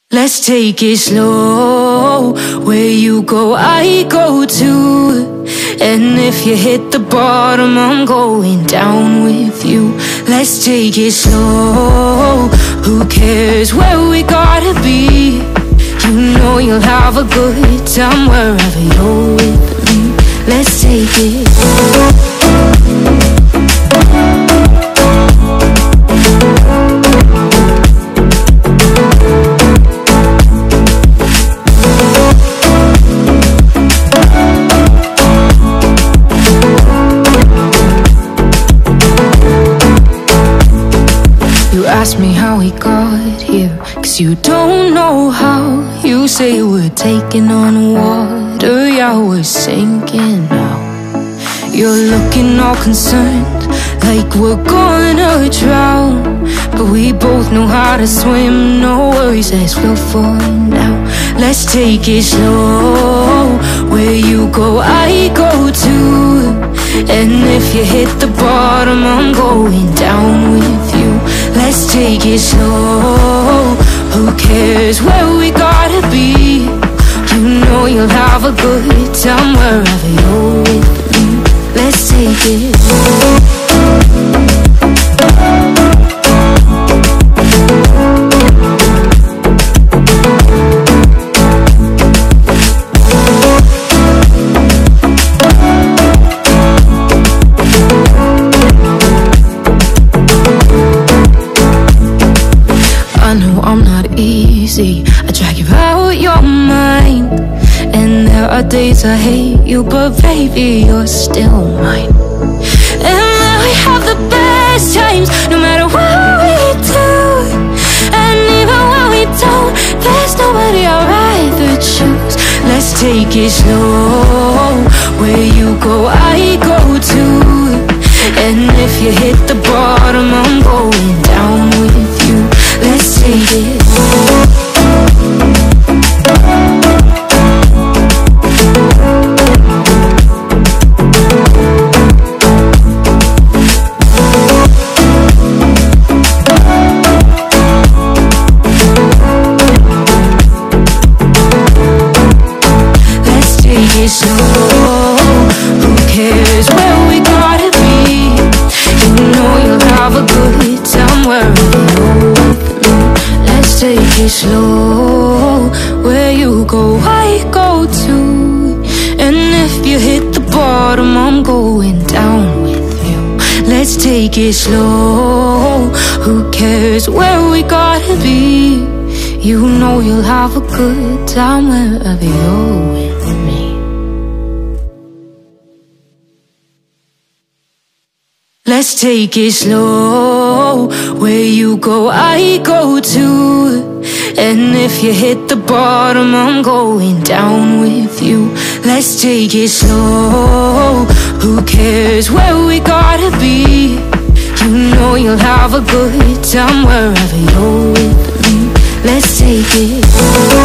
Let's take it slow. Where you go, I go too. And if you hit the bottom, I'm going down with you. Let's take it slow. Who cares where we gotta be? You know you'll have a good time wherever you're with me. Let's take it slow. Ask me how we got here, 'cause you don't know how. You say we're taking on water, yeah, we're sinking now. You're looking all concerned, like we're gonna drown. But we both know how to swim, no worries as we'll fall now. Let's take it slow. Where you go, I go too. And if you hit the bottom, I'm going down with you. Let's take it slow. Who cares where we gotta be? You know you'll have a good time wherever you're with me. Let's take it slow. I drag you out your mind. And there are days I hate you, but baby, you're still mine. And then we have the best times, no matter what we do. And even when we don't, there's nobody I'd rather choose. Let's take it slow. Where you go, I go too. And if you hit the bottom, I'm going down with you. Let's take it slow. Slow. Who cares where we gotta be? You know you'll have a good time wherever you're with me. Let's take it slow. Where you go, I go too. And if you hit the bottom, I'm going down with you. Let's take it slow. Who cares where we gotta be? You know you'll have a good time wherever you're with me. Let's take it slow. Where you go, I go too. And if you hit the bottom, I'm going down with you. Let's take it slow. Who cares where we gotta be? You know you'll have a good time wherever you're with me. Let's take it slow.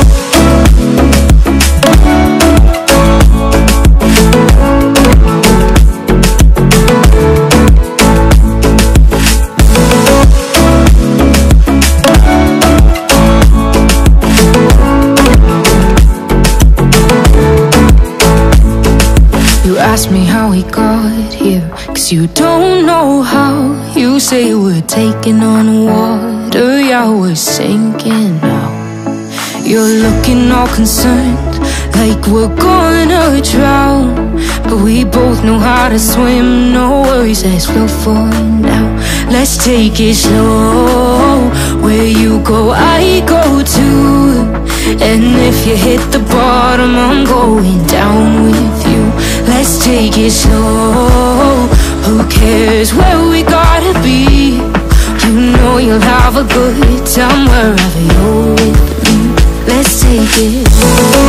Ask me how we got here, 'cause you don't know how. You say we're taking on water, yeah, we're sinking now. You're looking all concerned, like we're gonna drown. But we both know how to swim, no worries as we'll fall now. Let's take it slow. Where you go, I go too. And if you hit the bottom, I'm going down with you. Let's take it slow. Who cares where we gotta be? You know you'll have a good time wherever you're with me. Let's take it slow.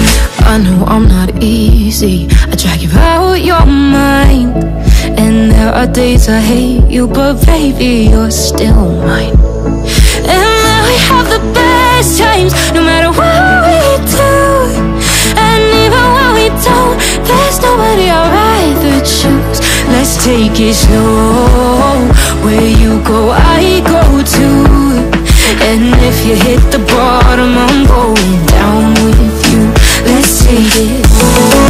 I drag you out your mind. And there are days I hate you, but baby, you're still mine. And then we have the best times, no matter what we do. And even when we don't, there's nobody I'd rather choose. Let's take it slow. Where you go, I go too. And if you hit the bottom, I'm going down with you. Let's take it slow.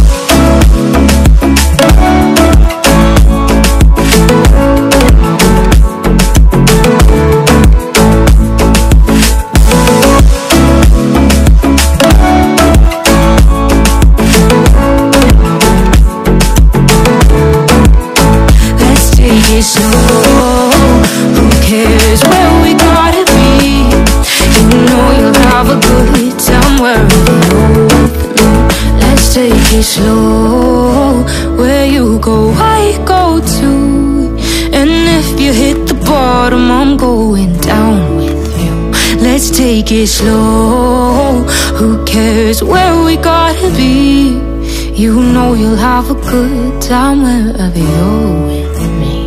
Who cares where we gotta be? You know you'll have a good time wherever you're with me. Let's take it slow. Where you go, I go too. And if you hit the bottom, I'm going down with you. Let's take it slow. Who cares where we gotta be? You know you'll have a good time wherever you're with me.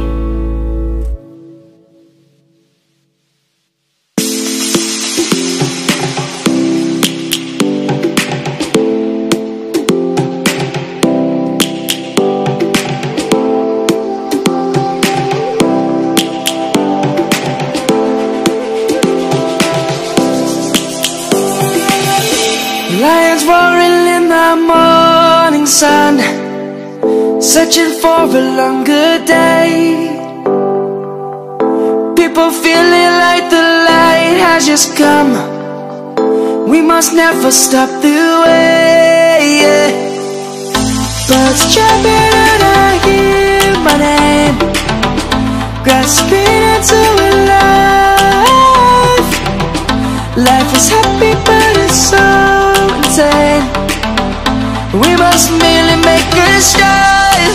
Lions roaring in the morning sun, searching for a longer day. People feeling like the light has just come. We must never stop the way, yeah. Birds jumping and I hear my name, grasping into a life. Life is happy but it's so insane. We must merely make a start.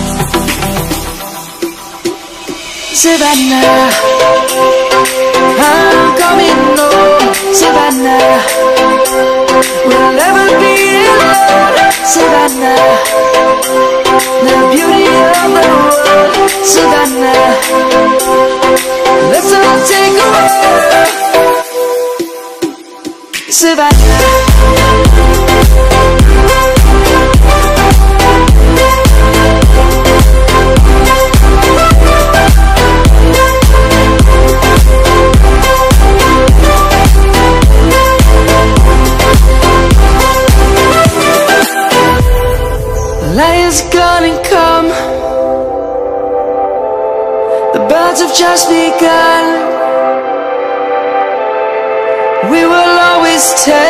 Savannah, I'm coming home. Savannah, we'll never be alone. Savannah, the beauty of the world. Savannah, let's all take a walk. Savannah. Lions gonna come. The birds have just begun. We will always take